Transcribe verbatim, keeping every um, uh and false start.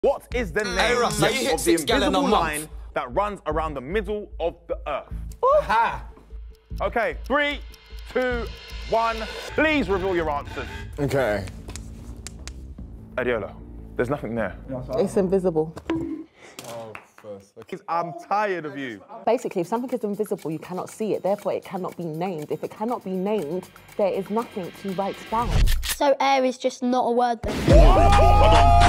What is the name Hey, Russ, of you hit the six gallon invisible a month. line that runs around the middle of the Earth? Ha! Okay, three, two, one. Please reveal your answers. Okay. Adeola, there's nothing there. It's invisible. Oh, first. Okay. I'm tired of you. Basically, if something is invisible, you cannot see it. Therefore, it cannot be named. If it cannot be named, there is nothing to write down. So air is just not a word then?